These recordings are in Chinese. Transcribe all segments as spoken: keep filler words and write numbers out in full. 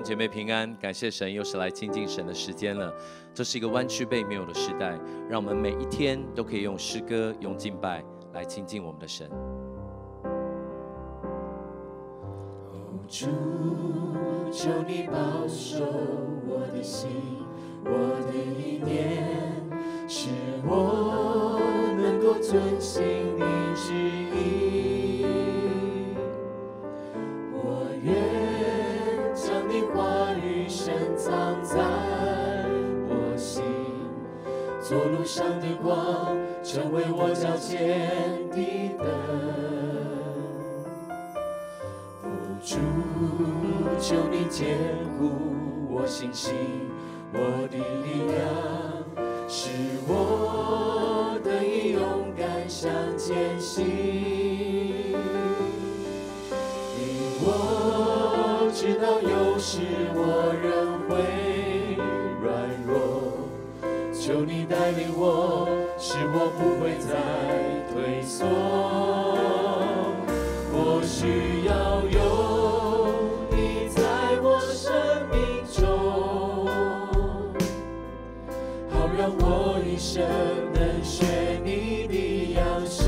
姐妹平安，感谢神，又是来亲近神的时间了。这是一个弯曲背没有的时代，让我们每一天都可以用诗歌、用敬拜来亲近我们的神。 主，求你保守我的心，我的意念，使我能够遵行你旨意。我愿将你话语深藏在我心，做路上的光，成为我脚前的灯。主，求你坚固我信心，我的力量，使我得以勇敢向前行。因我知道有时我仍会软弱，求你带领我，使我不会再退缩。我需要有你在我生命中，好让我一生能学你的样式，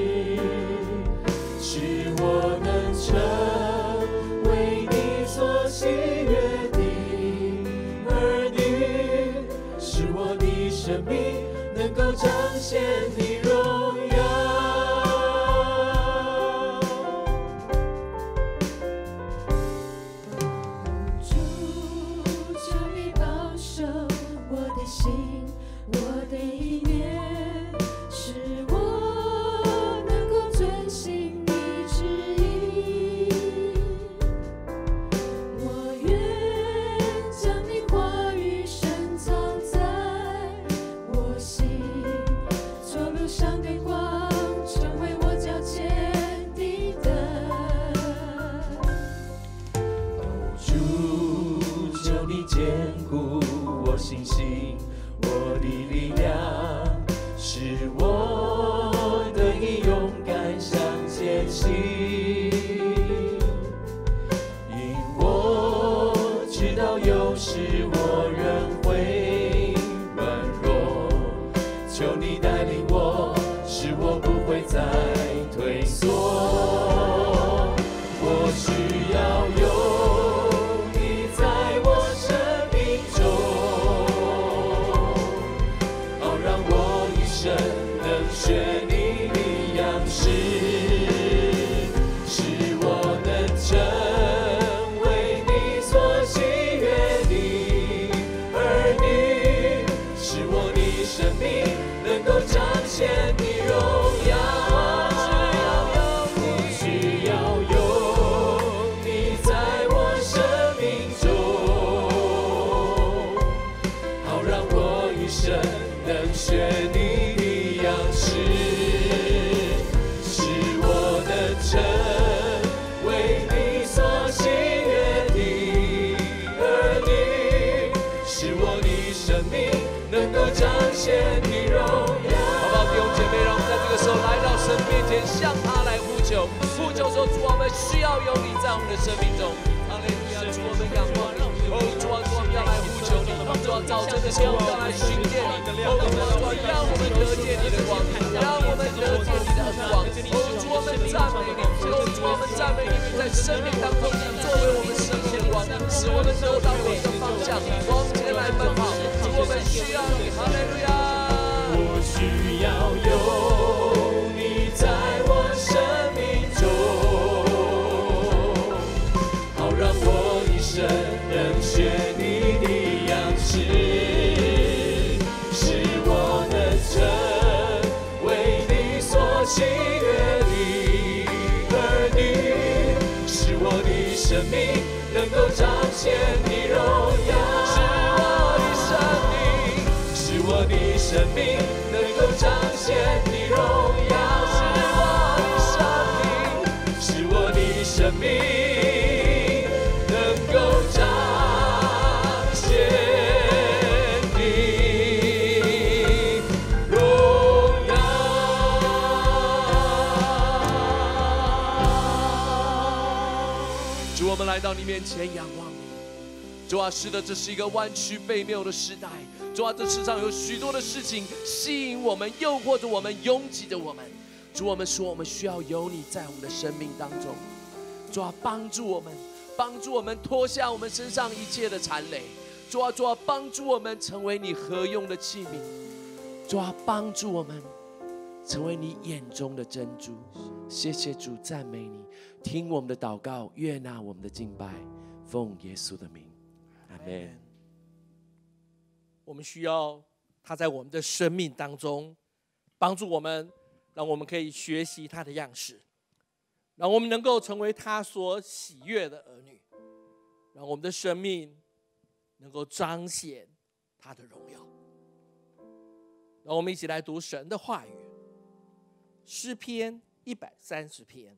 使我能成为你所喜悦的儿女，使我的生命能够彰显你荣耀。 向他来呼求，呼求说：主，我们需要有你在我们的生命中。哈利路亚！主，我们仰望你。哦，主啊，主啊，要来呼求你。主啊，早晨的时候要来寻见你。哦，主啊，主啊，让我们得见你的光，让我们得见你的恩光。哦，主，我们赞美你。哦，主，我们赞美你，在生命当中作为我们生命的光，使我们得到你的方向，往前来奔跑。主，我们需要你。哈利路亚！ 我需要有。在我生命中，好让我一生能学你的样式，使我能成为你所喜悦的儿女，使我的生命能够彰显你荣耀，使我的生命，使我的生命能够彰显你荣耀。生命能够彰显你荣耀。 主，我们来到你面前仰望你。 主啊，是的，这是一个弯曲悖谬的时代。主啊，这世上有许多的事情吸引我们，诱惑着我们，拥挤着我们。主，我们说我们需要有你在我们的生命当中。主啊，帮助我们，帮助我们脱下我们身上一切的缠累。主啊，主啊，帮助我们成为你合用的器皿。主啊，帮助我们成为你眼中的珍珠。谢谢主，赞美你，听我们的祷告，悦纳我们的敬拜，奉耶稣的名，阿们。 我们需要他在我们的生命当中帮助我们，让我们可以学习他的样式，让我们能够成为他所喜悦的儿女，让我们的生命能够彰显他的荣耀。让我们一起来读神的话语，诗篇一百三十篇。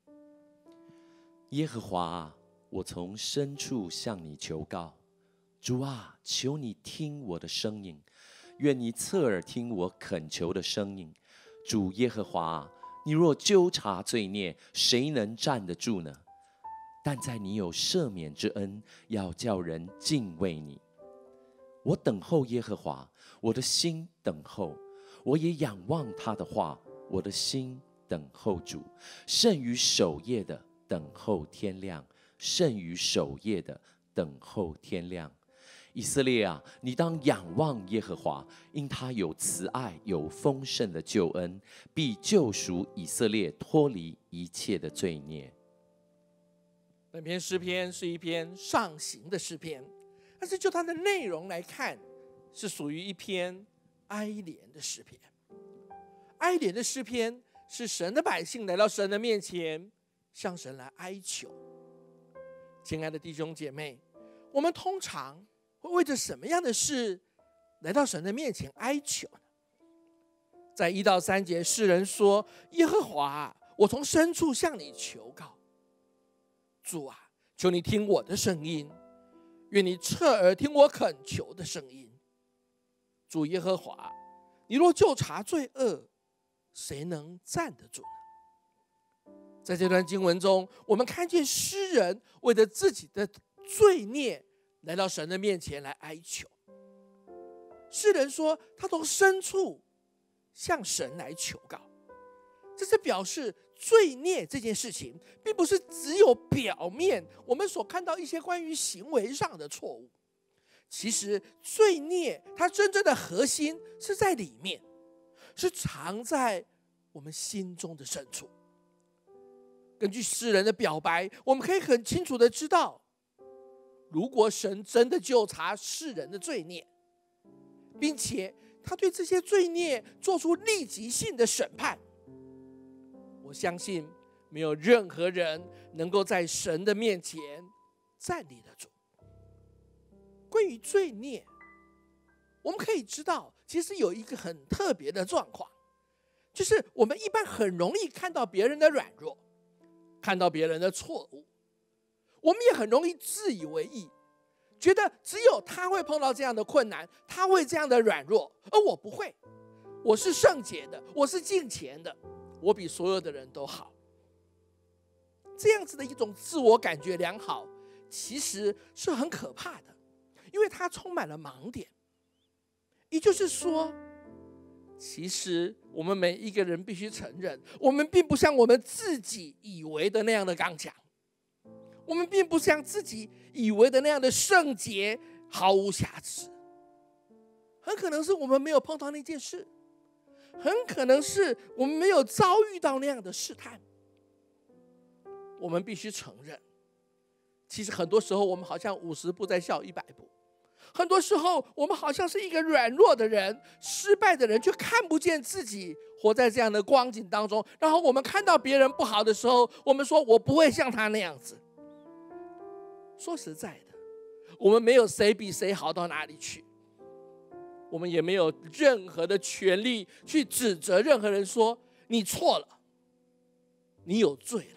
耶和华啊，我从深处向你求告，主啊，求你听我的声音，愿你侧耳听我恳求的声音。主耶和华啊，你若纠察罪孽，谁能站得住呢？但在你有赦免之恩，要叫人敬畏你。我等候耶和华，我的心等候，我也仰望他的话，我的心等候主，胜于守夜的等候天亮，胜于守夜的等候天亮。以色列啊，你当仰望耶和华，因他有慈爱，有丰盛的救恩，必救赎以色列脱离一切的罪孽。 本篇诗篇是一篇上行的诗篇，但是就它的内容来看，是属于一篇哀怜的诗篇。哀怜的诗篇是神的百姓来到神的面前，向神来哀求。亲爱的弟兄姐妹，我们通常会为着什么样的事来到神的面前哀求呢？在一到三节，诗人说：耶和华，我从深处向你求告。主啊，求你听我的声音，愿你侧耳听我恳求的声音。主耶和华，你若究察罪恶，谁能站得住呢？在这段经文中，我们看见诗人为着自己的罪孽来到神的面前来哀求。诗人说，他从深处向神来求告，这是表示罪孽这件事情并不是只有表面我们所看到一些关于行为上的错误，其实罪孽它真正的核心是在里面，是藏在我们心中的深处。根据诗人的表白，我们可以很清楚的知道，如果神真的究察世人的罪孽，并且他对这些罪孽做出立即性的审判，我相信没有任何人能够在神的面前站立得住。关于罪孽，我们可以知道，其实有一个很特别的状况，就是我们一般很容易看到别人的软弱，看到别人的错误，我们也很容易自以为意，觉得只有他会碰到这样的困难，他会这样的软弱，而我不会。我是圣洁的，我是敬虔的，我比所有的人都好。这样子的一种自我感觉良好，其实是很可怕的，因为它充满了盲点。也就是说，其实我们每一个人必须承认，我们并不像我们自己以为的那样的刚强，我们并不像自己以为的那样的圣洁，毫无瑕疵。很可能是我们没有碰到那件事，很可能是我们没有遭遇到那样的试探。我们必须承认，其实很多时候我们好像五十步在笑一百步，很多时候我们好像是一个软弱的人，失败的人，却看不见自己活在这样的光景当中。然后我们看到别人不好的时候，我们说我不会像他那样子。说实在的，我们没有谁比谁好到哪里去，我们也没有任何的权利去指责任何人说你错了，你有罪了。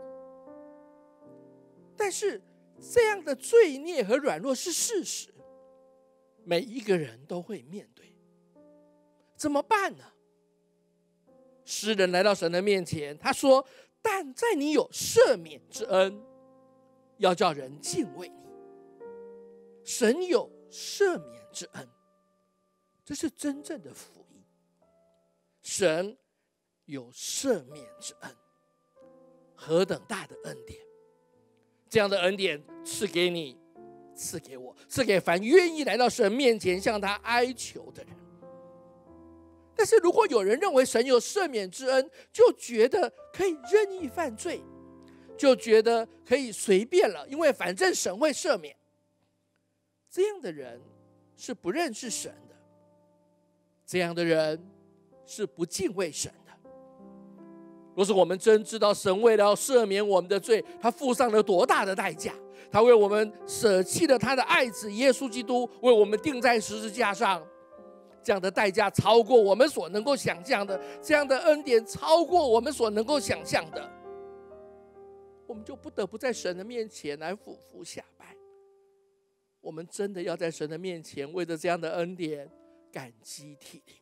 但是这样的罪孽和软弱是事实，每一个人都会面对。怎么办呢？诗人来到神的面前，他说：但在你有赦免之恩，要叫人敬畏你。 神有赦免之恩，这是真正的福音。神有赦免之恩，何等大的恩典！这样的恩典赐给你，赐给我，赐给凡愿意来到神面前向他哀求的人。但是如果有人认为神有赦免之恩，就觉得可以任意犯罪，就觉得可以随便了，因为反正神会赦免，这样的人是不认识神的，这样的人是不敬畏神的。若是我们真知道神为了要赦免我们的罪，他付上了多大的代价，他为我们舍弃了他的爱子耶稣基督，为我们钉在十字架上，这样的代价超过我们所能够想象的，这样的恩典超过我们所能够想象的，我们就不得不在神的面前来俯伏下拜。我们真的要在神的面前为着这样的恩典感激涕零。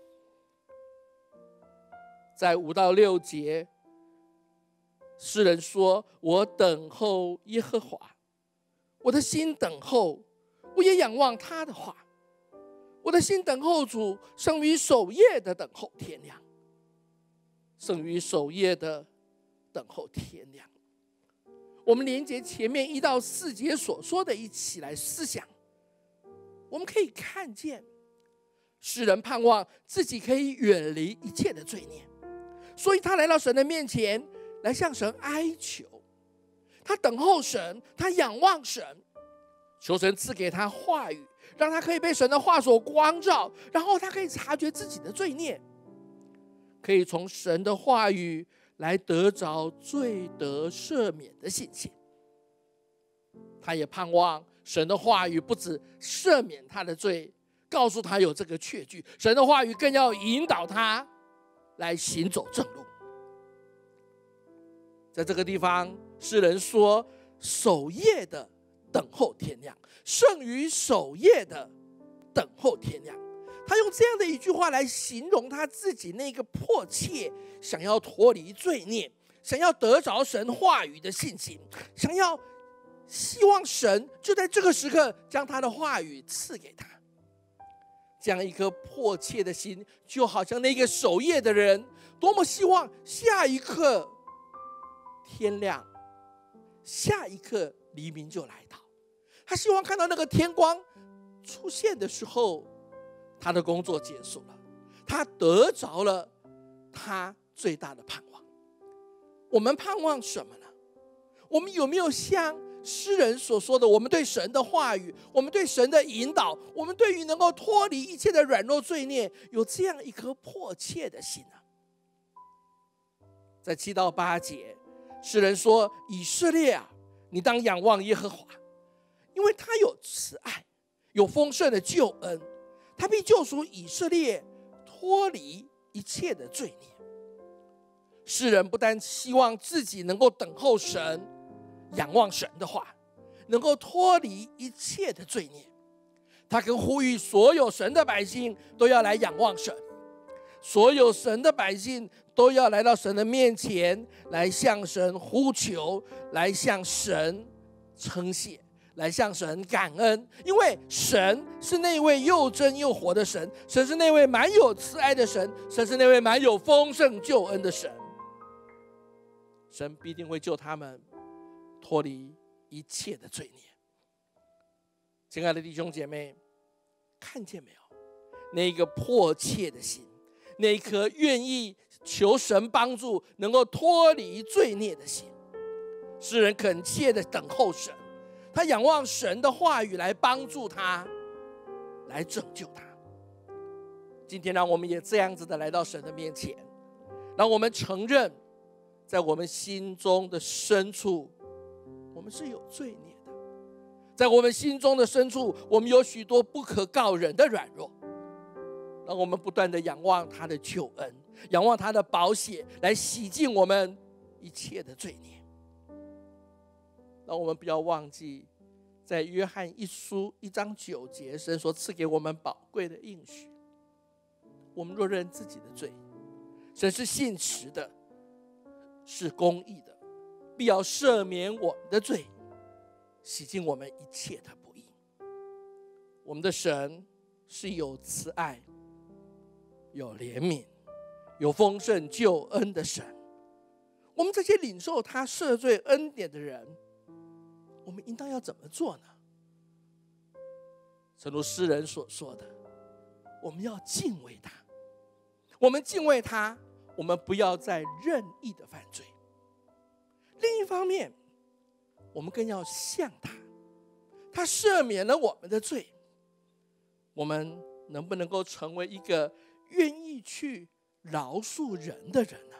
在五到六节，诗人说：我等候耶和华，我的心等候，我也仰望他的话。我的心等候主，胜于守夜的等候天亮，胜于守夜的等候天亮。我们连接前面一到四节所说的，一起来思想。我们可以看见，诗人盼望自己可以远离一切的罪孽，所以他来到神的面前，来向神哀求。他等候神，他仰望神，求神赐给他话语，让他可以被神的话所光照，然后他可以察觉自己的罪孽，可以从神的话语来得着罪得赦免的信心。他也盼望神的话语不止赦免他的罪，告诉他有这个确据，神的话语更要引导他来行走正路。在这个地方，诗人说：守夜的等候天亮，胜于守夜的等候天亮。他用这样的一句话来形容他自己那个迫切想要脱离罪孽，想要得着神话语的信心，想要希望神就在这个时刻将他的话语赐给他。这样一颗迫切的心，就好像那个守夜的人多么希望下一刻天亮，下一刻黎明就来到。他希望看到那个天光出现的时候，他的工作结束了，他得着了他最大的盼望。我们盼望什么呢？我们有没有像诗人所说的，我们对神的话语，我们对神的引导，我们对于能够脱离一切的软弱罪孽，有这样一颗迫切的心呢？在七到八节，诗人说：以色列啊，你当仰望耶和华，因为他有慈爱，有丰盛的救恩，他必救赎以色列脱离一切的罪孽。诗人不但希望自己能够等候神，仰望神的话，能够脱离一切的罪孽，他更呼吁所有神的百姓都要来仰望神，所有神的百姓都要来到神的面前，来向神呼求，来向神称谢，来向神感恩。因为神是那位又真又活的神，神是那位满有慈爱的神，神是那位满有丰盛救恩的神。神必定会救他们脱离一切的罪孽。亲爱的弟兄姐妹，看见没有？那一个迫切的心，那一颗愿意求神帮助，能够脱离罪孽的心。诗人恳切的等候神，他仰望神的话语来帮助他，来拯救他。今天让我们也这样子的来到神的面前，让我们承认在我们心中的深处，我们是有罪孽的。在我们心中的深处，我们有许多不可告人的软弱。让我们不断的仰望他的救恩，仰望他的宝血，来洗净我们一切的罪孽。让我们不要忘记，在约翰一书一章九节，神所赐给我们宝贵的应许：我们若认自己的罪，神是信实的，是公义的，必要赦免我们的罪，洗净我们一切的不义。 我们的神是有慈爱、有怜悯、有丰盛救恩的神。我们这些领受他赦罪恩典的人，我们应当要怎么做呢？正如诗人所说的，我们要敬畏他。我们敬畏他，我们不要再任意的犯罪。另一方面，我们更要像他，他赦免了我们的罪。我们能不能够成为一个愿意去饶恕人的人呢？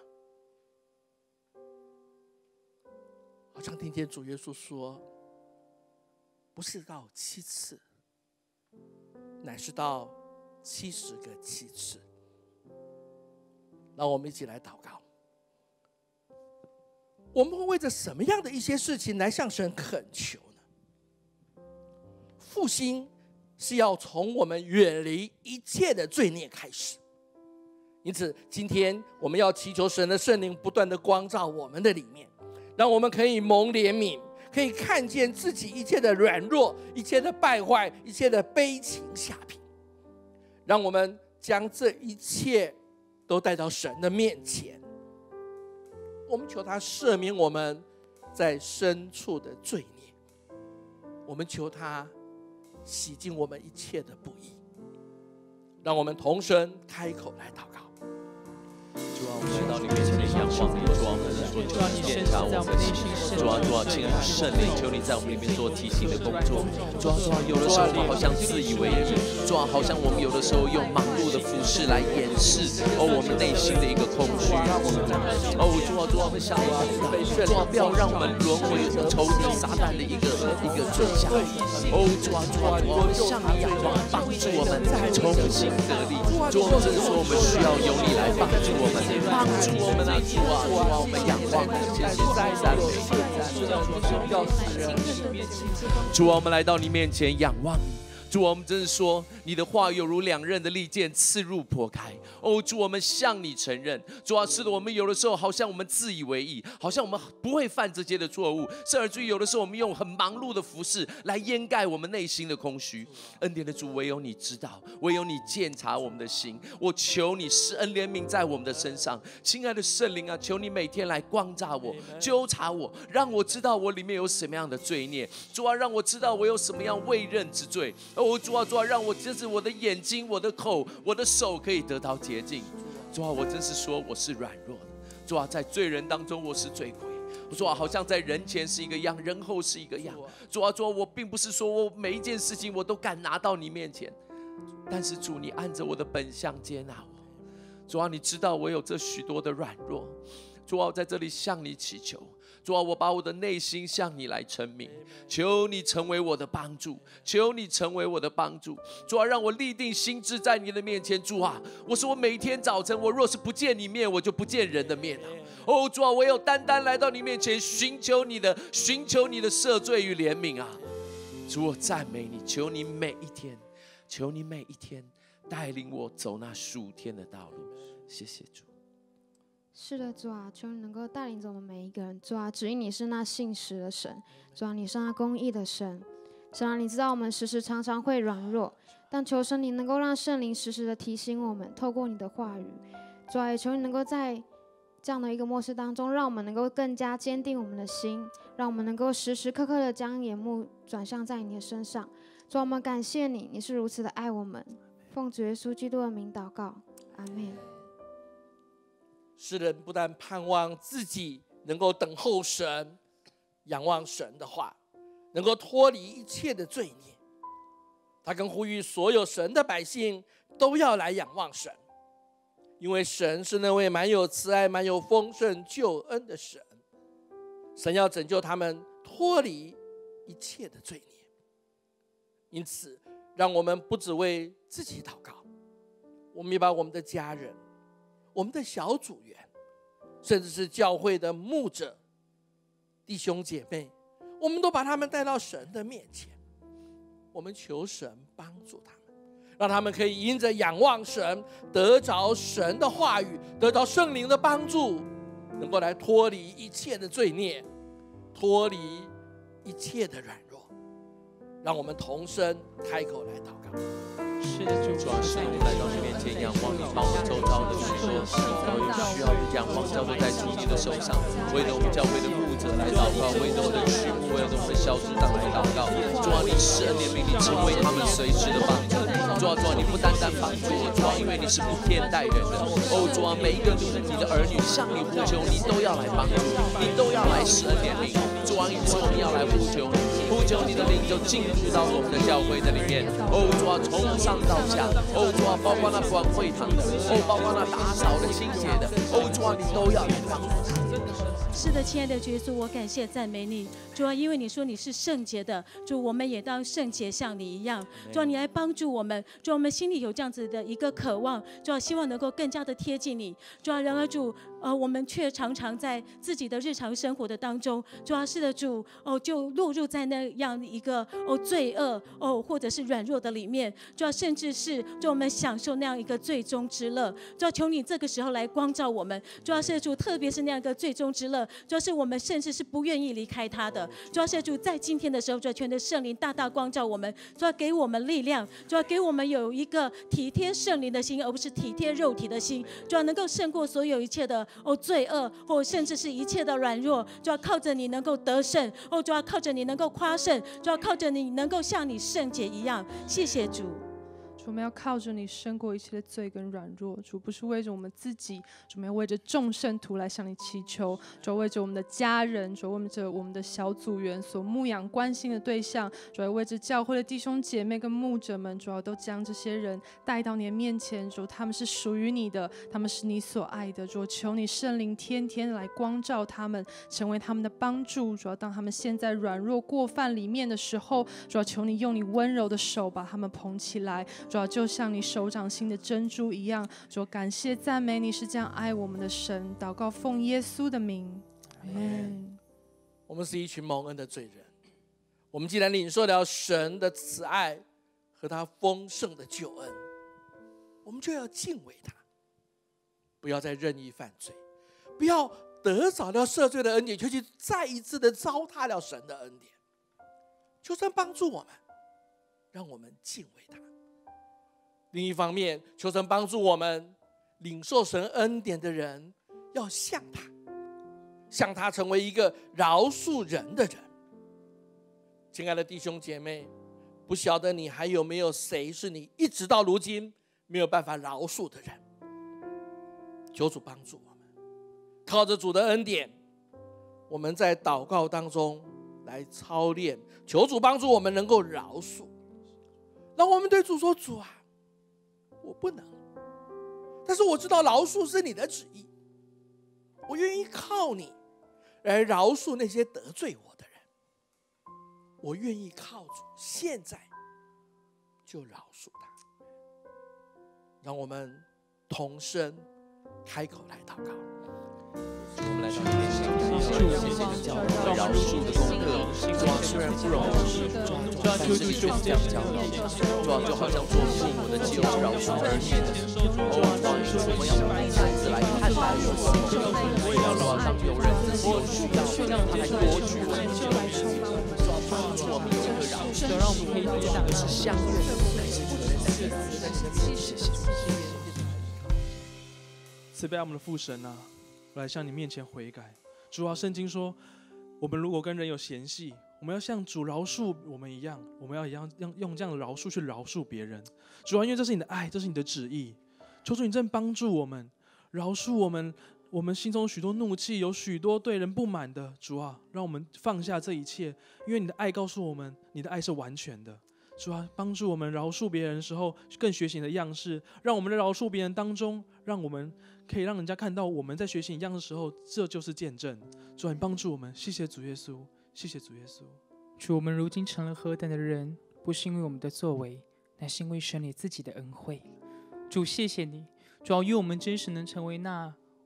好像听见主耶稣说，不是到七次，乃是到七十个七次。让我们一起来祷告。我们会为着什么样的一些事情来向神恳求呢？复兴是要从我们远离一切的罪孽开始。因此今天我们要祈求神的圣灵不断的光照我们的里面，让我们可以蒙怜悯，可以看见自己一切的软弱，一切的败坏，一切的悲情下品。让我们将这一切都带到神的面前，我们求他赦免我们在深处的罪孽，我们求他洗净我们一切的不义。让我们同声开口来祷告。 主啊，我们来到你面前的仰望你，主啊，我们说求你检查我们的心，主啊，主啊，请圣灵，求你在我们里面做提醒的工作。主啊，主啊，有的时候我们好像自以为意，主啊，好像我们有的时候用忙碌的服事来掩饰哦我们内心的一个空虚。哦，主啊，主啊，我们向你主啊，不要让我们沦为仇敌撒旦的一个一个罪下。哦，主啊，主啊，我们向你仰望，帮助我们重新得力。主啊，真说我们需要有你来帮助我们。帮助我们啊，主啊，主啊，我们仰望，谢谢赞美。主啊，我们来到你面前仰望你。主啊，我们真是说，你的话有如两刃的利剑，刺入剖开。哦，主，我们向你承认，主啊，是的，我们有的时候好像我们自以为意，好像我们不会犯这些的错误，甚而至于有的时候我们用很忙碌的服事来掩盖我们内心的空虚。恩典的主，唯有你知道，唯有你鉴察我们的心。我求你施恩怜悯在我们的身上，亲爱的圣灵啊，求你每天来光照我，纠察我，让我知道我里面有什么样的罪孽。主啊，让我知道我有什么样未认之罪。哦，主啊，主啊，让我真是我的眼睛、我的口、我的手可以得到洁净。主啊，我真是说我是软弱的。主啊，在罪人当中我是罪魁。主啊，好像在人前是一个样，人后是一个样。主啊，主啊，我并不是说我每一件事情我都敢拿到你面前，但是主，你按着我的本相接纳我。主啊，你知道我有这许多的软弱。主啊，我在这里向你祈求。主啊，我把我的内心向你来陈明，求你成为我的帮助，求你成为我的帮助。主啊，让我立定心志在你的面前。主啊，我说我每天早晨，我若是不见你面，我就不见人的面啊。哦，主啊，我有单单来到你面前，寻求你的，寻求你的赦罪与怜悯啊。主，我赞美你，求你每一天，求你每一天带领我走那属天的道路。谢谢主。 是的，主啊，求你能够带领着我们每一个人。主啊，指引你是那信实的神，主啊，你是那公义的神。神啊，你知道我们时时常常会软弱，但求神你能够让圣灵时时的提醒我们，透过你的话语。主啊，也求你能够在这样的一个末世当中，让我们能够更加坚定我们的心，让我们能够时时刻刻的将眼目转向在你的身上。主啊，我们感谢你，你是如此的爱我们。奉主耶稣基督的名祷告，阿们。 诗人不但盼望自己能够等候神，仰望神的话，能够脱离一切的罪孽，他更呼吁所有神的百姓都要来仰望神，因为神是那位满有慈爱、满有丰盛救恩的神。神要拯救他们脱离一切的罪孽。因此，让我们不只为自己祷告，我们也把我们的家人、我们的小组员，甚至是教会的牧者、弟兄姐妹，我们都把他们带到神的面前。我们求神帮助他们，让他们可以因着仰望神，得着神的话语，得着圣灵的帮助，能够来脱离一切的罪孽，脱离一切的软弱。 让我们同声开口来祷告。 是的，主主啊，是我们来到你面前仰望你，把我们周遭的许多都有需要的仰望交托在主你的手上。为着我们教会的牧者来祷告，为着我们的区牧，为着我们的小组长来祷告。主啊，你施恩怜悯，你成为他们随时的帮助。主啊，主啊，你不单单帮助我，主啊，因为你是不偏待人的。哦，主啊，每一个你的儿女向你呼求，你都要来帮助，你都要来施恩怜悯。主啊，因此我们要来呼求你，呼求你的灵就进入到我们的教会的里面。哦，主啊，从上到下，哦，主啊，包括那管会堂的，哦，包括那打扫的、清洁的，哦，主啊，你都要来帮助。 是的，亲爱的主耶稣，我感谢赞美你，主啊，因为你说你是圣洁的，主，我们也当圣洁像你一样，主啊，你来帮助我们，主啊，我们心里有这样子的一个渴望，主啊，希望能够更加的贴近你，主啊，然而主，呃，我们却常常在自己的日常生活的当中，主啊，是的主，哦，就落入在那样一个哦罪恶哦或者是软弱的里面，主啊，甚至是主我们享受那样一个最终之乐，主啊，求你这个时候来光照我们，主啊，是的主，特别是那样一个最终之乐。主要是我们甚至是不愿意离开他的，主要是主在今天的时候，主要全的圣灵大大光照我们，主要给我们力量，主要给我们有一个体贴圣灵的心，而不是体贴肉体的心，主要能够胜过所有一切的哦罪恶，或甚至是一切的软弱，主要靠着你能够得胜，哦，主要靠着你能够夸胜，主要靠着你能够像你圣洁一样。谢谢主。 主，我们要靠着你胜过一切的罪跟软弱。主，不是为着我们自己，主，我们要为着众圣徒来向你祈求。主，为着我们的家人，主，为着我们的小组员所牧养关心的对象，主，为着教会的弟兄姐妹跟牧者们，主要都将这些人带到你的面前。主，他们是属于你的，他们是你所爱的。主，求你圣灵天天来光照他们，成为他们的帮助。主，当他们陷在软弱过犯里面的时候，主，求你用你温柔的手把他们捧起来。主要就像你手掌心的珍珠一样，主，感谢赞美你是这样爱我们的神。祷告奉耶稣的名，阿们。 我们是一群蒙恩的罪人，我们既然领受了神的慈爱和他丰盛的救恩，我们就要敬畏他，不要再任意犯罪，不要得着了赦罪的恩典，就去再一次的糟蹋了神的恩典。求神帮助我们，让我们敬畏他。另一方面，求神帮助我们领受神恩典的人，要像他，像他成为一个饶恕人的人。亲爱的弟兄姐妹，不晓得你还有没有谁是你一直到如今没有办法饶恕的人？求主帮助我们，靠着主的恩典，我们在祷告当中来操练，求主帮助我们能够饶恕。让我们对主说：主啊，我不能，但是我知道饶恕是你的旨意，我愿意靠你来饶恕那些得罪我的人，我愿意靠主现在就饶恕他。让我们同声开口来祷告。 我们来到你面前，谢谢你教我们饶恕的功课。主啊，虽然不容易，主啊，求主就是这样教导。主啊，就好像做父母的只有饶恕儿女的。哦，主啊，你说我们要用这样子来看待我们。主啊，当有人自己有需要，他来夺取我们的救恩。主啊，帮助我们有一个饶恕，让我们可以接纳的是相悦的。感谢主的在这里，在这里，谢谢主，谢谢。 慈悲我们的父神啊，我来向你面前悔改。主啊，圣经说，我们如果跟人有嫌隙，我们要像主饶恕我们一样，我们要一样用这样的饶恕去饶恕别人。主啊，因为这是你的爱，这是你的旨意，求主你正帮助我们，饶恕我们，我们心中有许多怒气，有许多对人不满的。主啊，让我们放下这一切，因为你的爱告诉我们，你的爱是完全的。主啊，帮助我们饶恕别人的时候，更学习你的样式，让我们在饶恕别人当中，让我们可以让人家看到我们在学习一样的时候，这就是见证。主啊，你帮助我们，谢谢主耶稣，谢谢主耶稣。 主，我们如今成了何等的人，不是因为我们的作为，乃是因为神你自己的恩惠。主，谢谢你，主要因为我们真实能成为那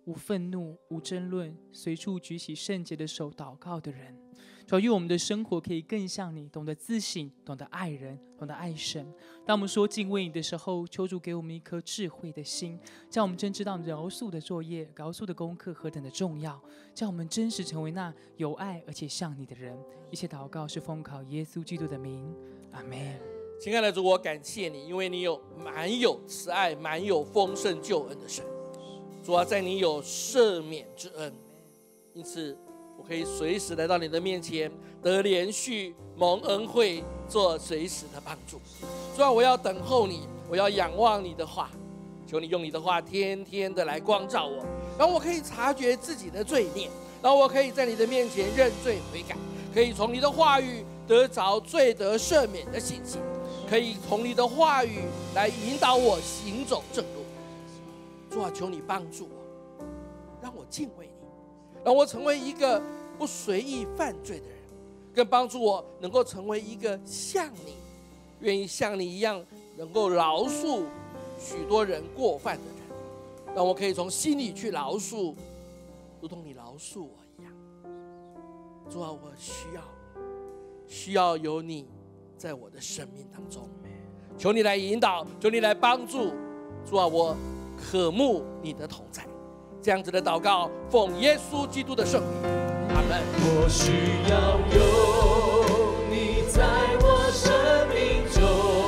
无愤怒、无争论，随处举起圣洁的手祷告的人。主要愿我们的生活可以更像你，懂得自省，懂得爱人，懂得爱神。当我们说敬畏你的时候，求主给我们一颗智慧的心，叫我们真知道饶恕的作业、饶恕的功课何等的重要，叫我们真实成为那有爱而且像你的人。一切祷告是奉靠耶稣基督的名，阿们。 亲爱的主，我感谢你，因为你有满有慈爱、满有丰盛救恩的神。主啊，在你有赦免之恩，因此我可以随时来到你的面前，得连续蒙恩惠，做随时的帮助。主啊，我要等候你，我要仰望你的话，求你用你的话天天的来光照我，然后我可以察觉自己的罪孽，然后我可以在你的面前认罪悔改，可以从你的话语得着罪得赦免的信心，可以从你的话语来引导我行走正路。主啊，求你帮助我，让我敬畏你，让我成为一个不随意犯罪的人，更帮助我能够成为一个像你，愿意像你一样能够饶恕许多人过犯的人，让我可以从心里去饶恕，如同你饶恕我一样。主啊，我需要需要有你在我的生命当中，求你来引导，求你来帮助。主啊，我渴慕你的同在。这样子的祷告，奉耶稣基督的圣名，阿们。 我需要有你在我生命中，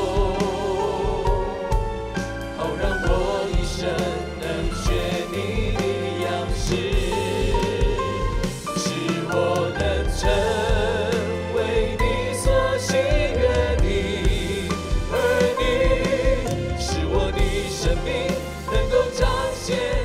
好让我一生能学你的样式，使我能成为你所喜悦的儿女，使我的生命能够彰显